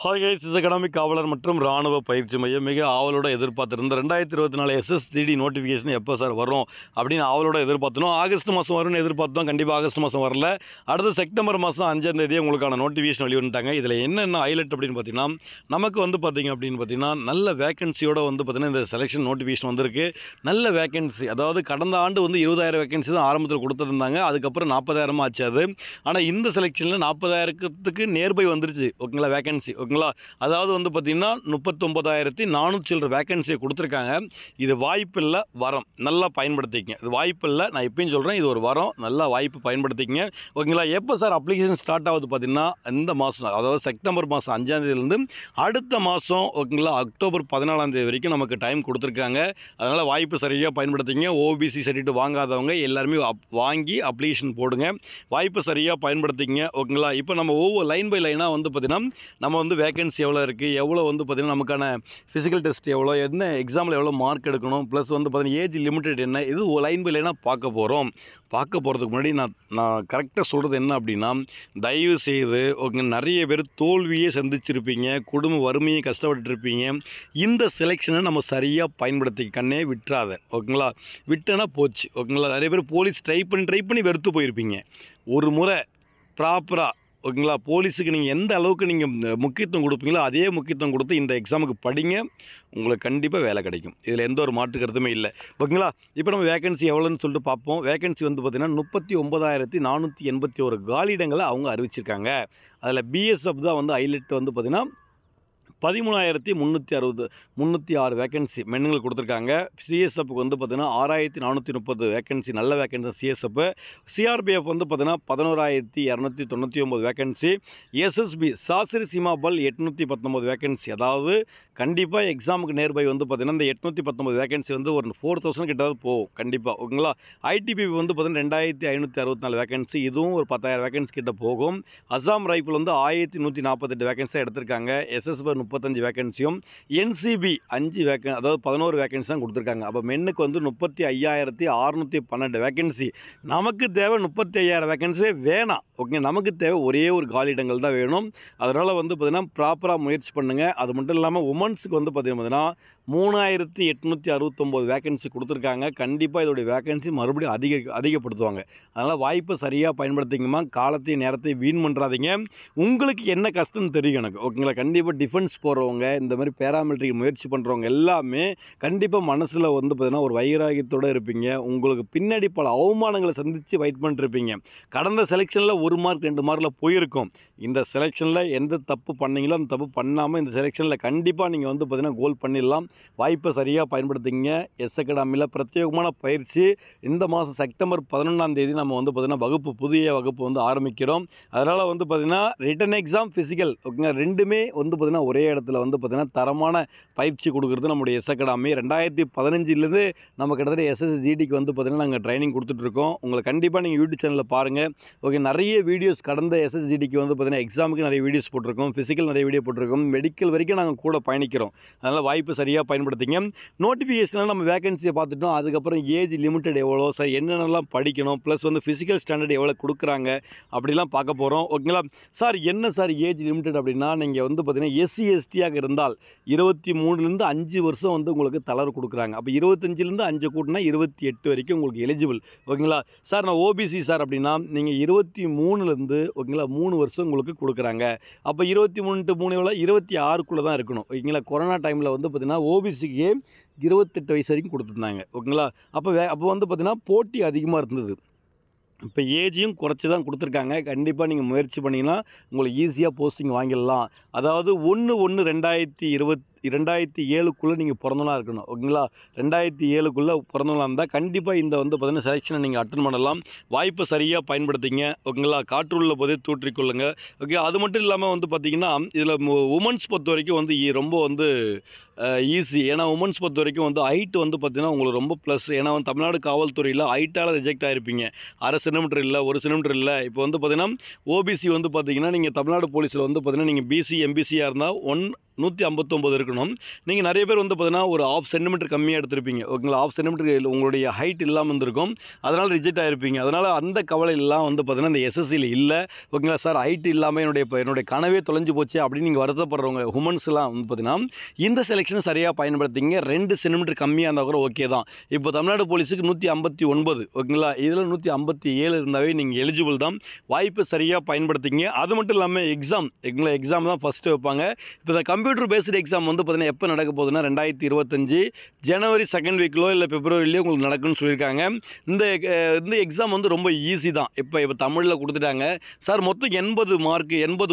Hi guys, is academic காவலர் மற்றும் ராணுவ பயிற்சி மையம் மிக ஆவலோட எதிர்பார்த்துருந்த 2024 SSGD நோட்டிஃபிகேஷன் எப்போ சார் வரும் அப்படின்னு ஆவலோட எதிர்பார்த்தோம். ஆகஸ்ட் மாதம் வரும்னு எதிர்பார்த்தோம். கண்டிப்பாக ஆகஸ்ட் மாதம் வரல. அடுத்து செப்டம்பர் மாதம் 5ஆம் தேதி உங்களுக்கான நோட்டிஃபிகேஷன் வெளியிட்டாங்க. இதில் என்னென்ன ஹைலைட் அப்படின்னு பார்த்தீங்கன்னா, நமக்கு பார்த்தீங்கன்னா நல்ல வேகன்சியோட பார்த்தீங்கன்னா இந்த செலெக்ஷன் நோட்டிஃபிகேஷன் வந்திருக்கு. நல்ல வேகன்சி, அதாவது கடந்த ஆண்டு 20,000 வேகன்சி தான் ஆரம்பத்தில் கொடுத்துருந்தாங்க. அதுக்கப்புறம் 40,000 ஆச்சு அது. ஆனால் இந்த செலெக்ஷனில் 40,000க்கு நியர்பை வந்துருச்சு. ஓகேங்களா, வேகன்சி. ஓகேங்களா, அதாவது பார்த்தீங்கன்னா 39,400 சில்லற வேகன்சியை கொடுத்துருக்காங்க. இது வாய்ப்பு இல்லை, வரம். நல்லா பயன்படுத்திக்கங்க. இது வாய்ப்பு இல்லை, நான் எப்பயும் சொல்கிறேன், இது ஒரு வரம். நல்லா வாய்ப்பு பயன்படுத்திக்கங்க. ஓகேங்களா, எப்போ சார் அப்ளிகேஷன் ஸ்டார்ட் ஆகுது பார்த்தீங்கன்னா, இந்த மாதம், அதாவது செப்டம்பர் மாதம் 5ஆம் தேதியிலேருந்து அடுத்த மாதம் ஓகேங்களா அக்டோபர் 14ஆம் தேதி வரைக்கும் நமக்கு டைம் கொடுத்துருக்காங்க. அதனால் வாய்ப்பு சரியாக பயன்படுத்திங்க. ஓபிசி சர்டிஃபிகேட் வாங்காதவங்க எல்லாருமே வாங்கி அப்ளிகேஷன் போடுங்க. வாய்ப்பு சரியாக பயன்படுத்திங்க. ஓகேங்களா, இப்போ நம்ம ஒவ்வொரு லைன் பை லைனாக பார்த்தீங்கன்னா நம்ம வேகன்சி எவ்வளோ இருக்குது, எவ்வளோ பார்த்தீங்கன்னா நமக்கான ஃபிசிக்கல் டெஸ்ட் எவ்வளோ, என்ன எக்ஸாமில் எவ்வளோ மார்க் எடுக்கணும், ப்ளஸ் பார்த்தீங்கன்னா ஏஜ் லிமிட்டட் என்ன, இது லைன் பை லைனாக பார்க்க போகிறோம். பார்க்க போகிறதுக்கு முன்னாடி நான் கரெக்டாக சொல்கிறது என்ன அப்படின்னா, தயவு செய்து ஓகே, நிறைய பேர் தோல்வியே சந்திச்சிருப்பீங்க, குடும்ப வறுமையை கஷ்டப்பட்டுருப்பீங்க. இந்த செலெக்ஷனை நம்ம சரியாக பயன்படுத்தி கண்ணே விட்டுறாத. ஓகேங்களா, விட்டேன்னா போச்சு. ஓகேங்களா, நிறைய பேர் போலீஸ் ட்ரை பண்ணி வெறுத்து போயிருப்பீங்க. ஒரு முறை ப்ராப்பராக ஓகேங்களா, போலீஸுக்கு நீங்கள் எந்த அளவுக்கு நீங்கள் முக்கியத்துவம் கொடுப்பீங்களோ அதே முக்கியத்துவம் கொடுத்து இந்த எக்ஸாமுக்கு படிங்க. உங்களுக்கு கண்டிப்பாக வேலை கிடைக்கும். இதில் எந்த ஒரு மாற்று கருத்துமே இல்லை. ஓகேங்களா, இப்போ நம்ம வேகன்சி எவ்வளோன்னு சொல்லிட்டு பார்ப்போம். வேகன்சி பார்த்திங்கன்னா 39,481 காலியிடங்களை அவங்க அறிவிச்சிருக்காங்க. அதில் பிஎஸ்எஃப் தான் ஹைலைட் பார்த்திங்கன்னா 13,306 வேகன்சி மென்னுங்களுக்கு கொடுத்துருக்காங்க. சிஎஸ்எஃப்க்கு பார்த்திங்கன்னா 6,430 வேகன்சி, நல்ல வேகன்சி சிஎஸ்எஃப். சிஆர்பிஎஃப் பார்த்திங்கன்னா 11,299 vacancy. SSB Shastri Seema Bal 819 vacancy. அதாவது கண்டிப்பாக எக்ஸாமுக்கு நேர்பை பார்த்திங்கன்னா இந்த 819 வேகன்சி ஒரு 4,000 கிட்டாவது போகும் கண்டிப்பாக. ஓகேங்களா, ஐடிபி பார்த்திங்கன்னா 2,564 வேகன்சி, இதுவும் ஒரு 10,000 வேகன்சி கிட்ட போகும். அசாம் ரைஃபிள் 1,148 வேகன்சி எடுத்திருக்காங்க. எஸ்எஸ்பி 35 வேகன்சியும், என்சிபி 5 அதாவது 11 வேகன்சி தான் கொடுத்துருக்காங்க. அப்போ மென்னுக்கு 35,612 வேகன்சி. நமக்கு தேவை 35,000 வேகன்சியே வேணாம். ஓகே, நமக்கு தேவை ஒரே ஒரு காலியிடங்கள் தான் வேணும். அதனால் பார்த்தீங்கன்னா ப்ராப்பராக முயற்சி பண்ணுங்கள். அது மட்டும் இல்லாமல் உமன்ஸுக்கு பார்த்தீங்கன்னா 3,869 வேகன்சி கொடுத்துருக்காங்க. கண்டிப்பாக இதோடைய வேகன்சி மறுபடியும் அதிகப்படுத்துவாங்க. அதனால் வாய்ப்பை சரியாக பயன்படுத்திங்கம்மா. காலத்தையும் நேரத்தையும் வீண் பண்ணுறாதீங்க. உங்களுக்கு என்ன கஷ்டம்னு தெரியும் எனக்கு. ஓகேங்களா, கண்டிப்பாக டிஃபென்ஸ் போகிறவங்க, இந்த மாதிரி பேராமிலிட்ரிக்கு முயற்சி பண்ணுறவங்க எல்லாமே கண்டிப்பாக மனசில் பார்த்தீங்கன்னா ஒரு வைராகியத்தோடு இருப்பீங்க. உங்களுக்கு பின்னாடி பல அவமானங்களை சந்தித்து வெயிட் பண்ணிருப்பீங்க. கடந்த செலெக்ஷனில் 1 மார்க் 2 மார்க்கில் போயிருக்கும். இந்த செலெக்ஷனில் எந்த தப்பு பண்ணீங்களோ அந்த தப்பு பண்ணாமல் இந்த செலெக்ஷனில் கண்டிப்பாக நீங்கள் பார்த்தீங்கன்னா கோல் பண்ணிடலாம். வாய்ப்பை சரியாக பயன்படுத்திங்க. எஸ் அகாடமியில் பிரத்யேகமான பயிற்சி இந்த மாதம் செப்டம்பர் 11ஆம் தேதி நம்ம பார்த்தீங்கன்னா புதிய வகுப்பு ஆரம்பிக்கிறோம். அதனால் பார்த்தீங்கன்னா ரிட்டன் எக்ஸாம், ஃபிசிக்கல் ஓகேங்க, ரெண்டுமே பார்த்தீங்கன்னா ஒரே இடத்துல பார்த்தீங்கன்னா தரமான பயிற்சி கொடுக்குறது நம்முடைய எஸ் அகாடமி. 2015 நம்ம கிட்டத்தட்ட எஸ்எஸ்ஜிடிக்கு பார்த்தீங்கன்னா நாங்கள் ட்ரைனிங் கொடுத்துட்ருக்கோம். உங்களை கண்டிப்பாக நீங்கள் யூடியூப் சேனலில் பாருங்கள். ஓகே, நிறைய வீடியோஸ் கடந்த எஸ்எஸ்ஜிடிக்கு பார்த்தீங்கன்னா எக்ஸாமுக்கு நிறைய வீடியோஸ் போட்டிருக்கோம், ஃபிசிக்கல் நிறைய வீடியோ போட்டிருக்கோம், மெடிக்கல் வரைக்கும் நாங்கள் கூட பயணிக்கிறோம். அதனால் வாய்ப்பு சரியாக பயன்படுத்திங்க. நோட்டிஃபிகேஷனில் நம்ம வேகன்சியை பார்த்துட்டோம். அதுக்கப்புறம் ஏஜ் லிமிட்டட் எவ்வளோ சார், என்னென்னலாம் படிக்கணும், ப்ளஸ் ஃபிசிக்கல் ஸ்டாண்டர்ட் எவ்வளோ கொடுக்குறாங்க அப்படிலாம் பார்க்க போகிறோம். ஓகேங்களா, சார் என்ன சார் ஏஜ் லிமிட்டட் அப்படின்னா, நீங்கள் பார்த்தீங்கன்னா எஸ்சி எஸ்டியாக இருந்தால் 23லேருந்து 5 வருஷம் உங்களுக்கு தளர்வு கொடுக்குறாங்க. அப்போ 25லேருந்து 5 கூட்டினா 28 வரைக்கும் உங்களுக்கு எலிஜிபிள். ஓகேங்களா, சார் நான் ஓபிசி சார் அப்படின்னா நீங்கள் 23லேருந்து ஓகேங்களா 3 வருஷம் உங்களுக்கு கொடுக்குறாங்க. அப்போ 23 3 எவ்வளோ 26க்குள்ளே தான் இருக்கணும். ஓகேங்களா, கொரோனா டைமில் பார்த்தீங்கன்னா ஓபிசிக்கு 28 வயசு வரைக்கும் கொடுத்துருந்தாங்க. ஓகேங்களா, அப்போ பார்த்தீங்கன்னா போட்டி அதிகமாக இருந்தது. இப்போ ஏஜையும் குறைச்சி தான் கொடுத்துருக்காங்க. கண்டிப்பாக நீங்கள் முயற்சி பண்ணிங்கன்னா உங்களுக்கு ஈஸியாக போஸ்டிங் வாங்கிடலாம். அதாவது 1/1/2007க்குள்ளே நீங்கள் பிறந்தவங்களா இருக்கணும். ஓகேங்களா, 2007க்குள்ளே பிறந்தவங்களா இருந்தால் கண்டிப்பாக இந்த பார்த்தீங்கன்னா செலெக்ஷனை நீங்கள் அட்டன் பண்ணலாம். வாய்ப்பை சரியாக பயன்படுத்திங்க. ஓகேங்களா, காற்றுள்ள போதே தூற்றிக்கொள்ளுங்க. ஓகே, அது மட்டும் இல்லாமல் பார்த்தீங்கன்னா இதில் உமன்ஸ் பொறுத்த வரைக்கும் ரொம்ப ஈஸி. ஏன்னா உமன்ஸ் பொறுத்த வரைக்கும் ஹைட்டு பார்த்தீங்கன்னா உங்களுக்கு ரொம்ப ப்ளஸ். ஏன்னா தமிழ்நாடு காவல்துறையில் ஹைட்டால் ரிஜெக்ட் ஆகிருப்பீங்க. 1/2 சென்டிமீட்டர் இல்லை, 1 சென்டிமீட்டர் இல்லை. இப்போ பார்த்தீங்கன்னா ஓபிசி பார்த்தீங்கன்னா நீங்கள் தமிழ்நாடு போலீஸில் பார்த்தீங்கன்னா நீங்கள் பிசி எம்பிசியாக இருந்தால் 159 இருக்கணும். நீங்கள் நிறைய பேர் வந்து பார்த்தீங்கன்னா ஒரு 1/2 சென்டிமீட்டர் கம்மியாக எடுத்திருப்பீங்க. ஓகேங்களா, 1/2 சென்டிமீட்டர் உங்களுடைய ஹைட் இல்லாமல் இருந்திருக்கும். அதனால் ரிஜெக்ட் ஆகிருப்பீங்க. அதனால் அந்த கவலையெல்லாம் வந்து பார்த்தீங்கன்னா இந்த எஸ்எஸ்சியில் இல்லை. ஓகேங்களா சார், ஹைட் இல்லாமல் என்னுடைய கனவே தொலைஞ்சு போச்சு அப்படின்னு நீங்கள் வருத்தப்படுறவங்க உமன்ஸ்லாம் வந்து பார்த்தீங்கன்னா இந்த செலெக்ஷனை சரியாக பயன்படுத்திங்க. 2 சென்டிமீட்டர் கம்மியாக இருந்தால் கூட ஓகே தான். இப்போ தமிழ்நாடு போலீஸுக்கு 159, ஓகேங்களா, இதில் 157 இருந்தாவே நீங்கள் எலிஜிபிள் தான். வாய்ப்பு சரியாக பயன்படுத்திங்க. அது மட்டும் இல்லாமல் எக்ஸாம் தான் ஃபஸ்ட்டு வைப்பாங்க. இப்போ இந்த கம்ப்யூட்டர் பேஸ்டு எக்ஸாம் வந்து பார்த்தீங்கன்னா எப்போ நடக்க போகுதுன்னா 2025 ஜனவரி 2nd வீக்கிலோ இல்லை பிப்ரவரியிலையோ உங்களுக்கு நடக்குன்னு சொல்லியிருக்காங்க. இந்த எக்ஸாம் வந்து ரொம்ப ஈஸி தான். இப்போ தமிழில் கொடுத்துட்டாங்க சார். மொத்தம் 80 மார்க்,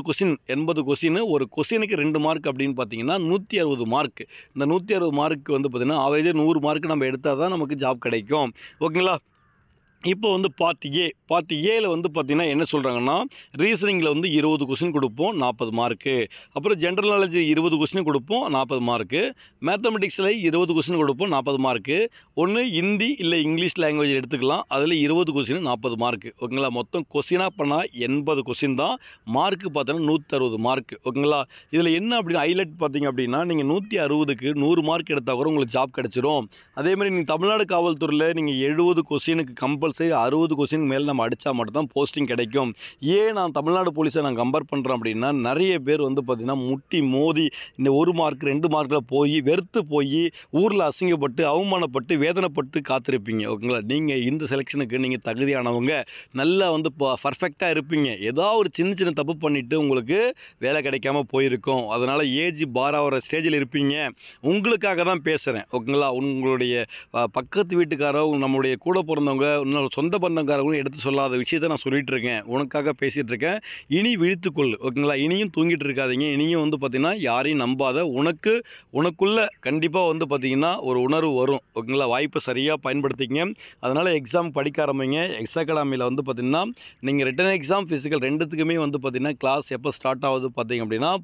80 கொஸ்டின். ஒரு கொஸ்டினுக்கு 2 மார்க் அப்படின்னு பார்த்தீங்கன்னா 160 மார்க். இந்த 160 மார்க் வந்து பார்த்தீங்கன்னா ஆவரேஜாக 100 மார்க் நம்ம எடுத்தால் தான் நமக்கு ஜாப் கிடைக்கும். ஓகேங்களா, இப்போ வந்து பார்ட் ஏல வந்து பார்த்திங்கன்னா என்ன சொல்கிறாங்கன்னா ரீசனிங்கில் வந்து 20 கொஸ்டின் கொடுப்போம், 40 மார்க்கு. அப்புறம் ஜென்ரல் நாலேஜ் 20 கொஸ்டின் கொடுப்போம், 40 மார்க்கு. மேத்தமெட்டிக்ஸில் 20 கொஸ்டின் கொடுப்போம், 40 மார்க்கு. ஒன்று ஹிந்தி இல்லை இங்கிலீஷ் லாங்குவேஜ் எடுத்துக்கலாம், அதில் 20 கொஸ்டின் 40 மார்க்கு. ஓகேங்களா, மொத்தம் கொஸ்டினாக பண்ணால் 80 கொஸ்டின் தான். மார்க்கு பார்த்தோன்னா 160 மார்க். ஓகேங்களா, இதில் என்ன அப்படின்னு ஹைலைட் பார்த்தீங்க அப்படின்னா நீங்கள் 160க்கு 100 மார்க் எடுத்தால் கூட உங்களுக்கு ஜாப் கிடச்சிரும். அதேமாதிரி நீங்கள் தமிழ்நாடு காவல்துறையில் நீங்கள் 70 கொஸ்டினுக்கு கம்பல்சரி 60 கொஸ்டின் மேலே நம்ம அடித்தா மட்டும்தான் போஸ்டிங் கிடைக்கும். ஏன் நான் தமிழ்நாடு போலீஸை நான் கம்பேர் பண்ணுறேன் அப்படின்னா நிறைய பேர் வந்து பார்த்திங்கன்னா முட்டி மோதி இந்த 1 மார்க் 2 மார்க்கில் போய் வெறுத்து போய் ஊரில் அசிங்கப்பட்டு அவமானப்பட்டு வேதனைப்பட்டு காத்திருப்பீங்க. ஓகேங்களா, நீங்கள் இந்த செலெக்ஷனுக்கு நீங்கள் தகுதியானவங்க, நல்லா வந்து பர்ஃபெக்டாக இருப்பீங்க. ஏதாவது ஒரு சின்ன தப்பு பண்ணிவிட்டு உங்களுக்கு வேலை கிடைக்காம போயிருக்கும். அதனால் ஏஜ் பாராவர ஸ்டேஜில் இருப்பீங்க. உங்களுக்காக தான் பேசுகிறேன். ஓகேங்களா, உங்களுடைய பக்கத்து வீட்டுக்காரோ நம்மளுடைய கூட பிறந்தவங்க இன்னும் சொந்த பந்தக்காரங்களும் எடுத்து சொல்லாத விஷயத்தை நான் சொல்லிகிட்டு இருக்கேன். உனக்காக பேசிகிட்டு இருக்கேன். இனி விழித்துக்கொள். ஓகேங்களா, இனியும் தூங்கிட்டு இருக்காதீங்க. இனியும் வந்து பார்த்திங்கன்னா யாரையும் நம்பாத. உனக்குள்ளே கண்டிப்பாக வந்து பார்த்திங்கன்னா ஒரு உணர்வு வரும். ஓகேங்களா, வாய்ப்பை சரியாக பயன்படுத்திங்க. அதனால் எக்ஸாம் படிக்க ஆரம்பிங்க. எக்ஸ் அகாடமியில் வந்து பார்த்திங்கன்னா நீங்கள் ரிட்டன் எக்ஸாம் ஃபிசிக்கல் ரெண்டுத்துக்குமே வந்து பார்த்திங்கன்னா கிளாஸ் எப்போ ஸ்டார்ட் ஆகுது பார்த்திங்க அப்படின்னா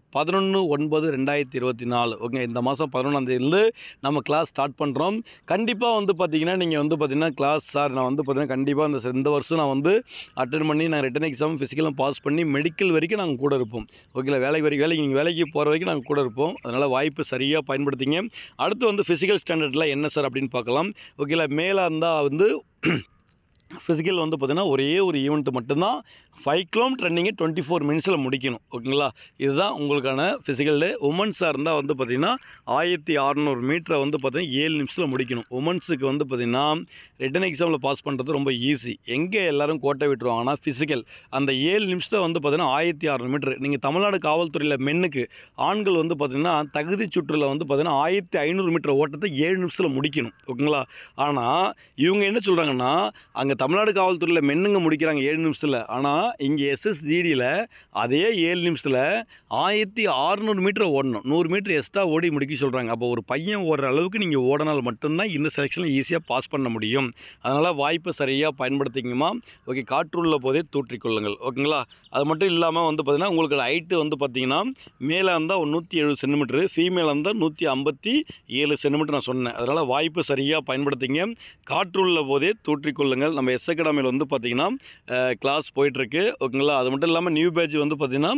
11/9/2024. ஓகே, இந்த மாதம் 11ஆம் தேதியிலேருந்து நம்ம கிளாஸ் ஸ்டார்ட் பண்ணுறோம். கண்டிப்பாக வந்து பார்த்திங்கன்னா நீங்கள் வந்து பார்த்திங்கன்னா கிளாஸ் சார் நான் வந்து பார்த்திங்கன்னா கண்டிப்பாக இந்த வருஷம் நான் வந்து அட்டன் பண்ணி நான் ரிட்டன் எக்ஸாம் ஃபிசிக்கலும் பாஸ் பண்ணி மெடிக்கல் வரைக்கும் நாங்கள் கூட இருப்போம். ஓகேங்களா, நீங்கள் வேலைக்கு போகிற வரைக்கும் நாங்கள் கூட இருப்போம். அதனால் வாய்ப்பு சரியாக பயன்படுத்திங்க. அடுத்து வந்து ஃபிசிக்கல் ஸ்டாண்டர்டில் என்ன சார் அப்படின்னு பார்க்கலாம். ஓகேங்களா, மேலே இருந்தால் வந்து ஃபிசிக்கல் வந்து பார்த்திங்கன்னா ஒரே ஒரு ஈவெண்ட் மட்டும்தான். 5 கிலோமீட்டர் ரன்னிங்கு 24 மினிட்ஸில் முடிக்கணும். ஓகேங்களா, இதுதான் உங்களுக்கான ஃபிசிக்கல் டே. உமன்ஸாக இருந்தால் வந்து பார்த்திங்கன்னா 1600 மீட்டரை வந்து பார்த்திங்கன்னா 7 நிமிஷத்தில் முடிக்கணும். உமன்ஸுக்கு வந்து பார்த்திங்கன்னா ரிட்டன் எக்ஸாமில் பாஸ் பண்ணுறது ரொம்ப ஈஸி. எங்கே எல்லோரும் கோட்டை விட்டுருவாங்கன்னா ஃபிசிக்கல் அந்த 7 நிமிஷத்தை வந்து பார்த்திங்கன்னா 1600 மீட்ரு. நீங்கள் தமிழ்நாடு காவல்துறையில் மென்னுக்கு ஆண்கள் வந்து பார்த்திங்கன்னா தகுதி சுற்றில் வந்து பார்த்திங்கன்னா 1500 மீட்டர் ஓட்டத்தை 7 நிமிஷத்தில் முடிக்கணும். ஓகேங்களா, ஆனால் இவங்க என்ன சொல்கிறாங்கன்னா அங்கே தமிழ்நாடு காவல்துறையில் மென்னுங்க முடிக்கிறாங்க 7 நிமிஷத்தில். ஆனால் இங்கே எஸ்எஸ்ஜிடியில் அதே 7 நிமிஷத்தில் 1600 மீட்டர் ஓடணும். 100 மீட்டர் எக்ஸ்ட்ரா ஓடி முடிக்க சொல்கிறாங்க. அப்போ ஒரு பையன் ஓடுற அளவுக்கு நீங்கள் ஓடினால் மட்டும்தான் இந்த செலெக்ஷனில் ஈஸியாக பாஸ் பண்ண முடியும். அதனால் வாய்ப்பை சரியாக பயன்படுத்திங்கம்மா. ஓகே, காற்றுள்ள போதே தூற்றிக்கொள்ளுங்கள். ஓகேங்களா, அது மட்டும் இல்லாமல் வந்து பார்த்திங்கன்னா உங்களுக்கு ஹைட்டு வந்து பார்த்திங்கன்னா மேலே இருந்தால் 170 சென்டிமீட்ரு, ஃபீமேலாக இருந்தால் 157 சென்டிமீட்டர் நான் சொன்னேன். அதனால் வாய்ப்பை சரியாக பயன்படுத்திங்க. காற்றுள்ள போதே தூற்றிக்கொள்ளுங்கள். நம்ம எஸ் அகாடமியில் வந்து பார்த்திங்கன்னா கிளாஸ் போயிட்டுருக்கு. ஓகேங்களா, அது மட்டும் இல்லாமல் நியூ பேட்ச் வந்து பார்த்திங்கன்னா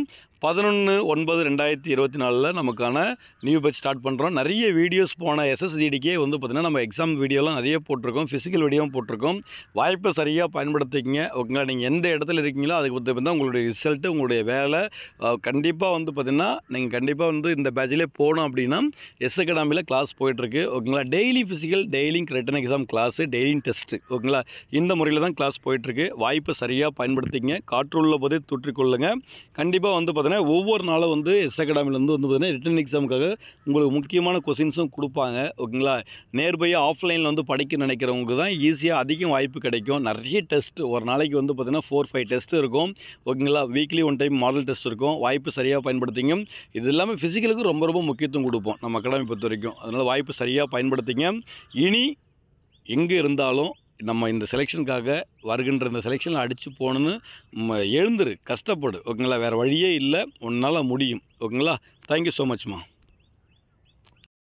11/9/2024 நமக்கான நியூ பேட்ச் ஸ்டார்ட் பண்ணுறோம். நிறைய வீடியோஸ் போன எஸ்எஸ்ஜிடிக்கே வந்து பார்த்திங்கன்னா நம்ம எக்ஸாம் வீடியோலாம் நிறைய போட்டிருக்கோம், ஃபிசிக்கல் வீடியோவும் போட்டிருக்கோம். வாய்ப்பை சரியாக பயன்படுத்திக்கிங்க. ஓகேங்களா, நீங்கள் எந்த இடத்துல இருக்கீங்களோ அதுக்கு பற்றி தான் உங்களுடைய ரிசல்ட்டு உங்களுடைய வேலை கண்டிப்பாக வந்து பார்த்திங்கன்னா நீங்கள் கண்டிப்பாக வந்து இந்த பேட்சிலே போகணும் அப்படின்னா எஸ் அகாடமியில் கிளாஸ் போயிட்டுருக்கு. ஓகேங்களா, daily physical, daily written exam class, daily test. ஓகேங்களா, இந்த முறையில் தான் கிளாஸ் போயிட்டுருக்கு. வாய்ப்பை சரியாக பயன்படுத்திங்க. காற்றுள்ள போதே தூற்றிக்கொள்ளுங்க. கண்டிப்பாக வந்து பார்த்திங்கன்னா ஒவ்வொரு நாளும் வந்து எஸ் அகாடமிலேருந்து வந்து பார்த்திங்கன்னா ரிட்டன் எக்ஸாமுக்காக உங்களுக்கு முக்கியமான கொஸ்டின்ஸும் கொடுப்பாங்க. ஓகேங்களா, நேர்பையாக ஆஃப்லைனில் வந்து படிக்க நினைக்கிறவங்களுக்கு தான் ஈஸியாக அதிகம் வாய்ப்பு கிடைக்கும். நிறைய டெஸ்ட்டு ஒரு நாளைக்கு வந்து பார்த்திங்கன்னா 4-5 டெஸ்ட்டு இருக்கும். ஓகேங்களா, வீக்லி 1 டைம் மாடல் டெஸ்ட் இருக்கும். வாய்ப்பு சரியாக பயன்படுத்திங்க. இது எல்லாமே ஃபிசிக்கலுக்கு ரொம்ப ரொம்ப முக்கியத்துவம் கொடுப்போம் நம்ம அகாடமி பொறுத்த வரைக்கும். அதனால் வாய்ப்பு சரியாக பயன்படுத்திங்க. இனி எங்கே இருந்தாலும் நம்ம இந்த செலெக்ஷனுக்காக வருகின்ற இந்த செலெக்ஷனில் அடித்து போகணுன்னு எழுந்துரு, கஷ்டப்படு. ஓகேங்களா, வேறு வழியே இல்லை, உன்னால் முடியும். ஓகேங்களா, தேங்க்யூ ஸோ மச்மா.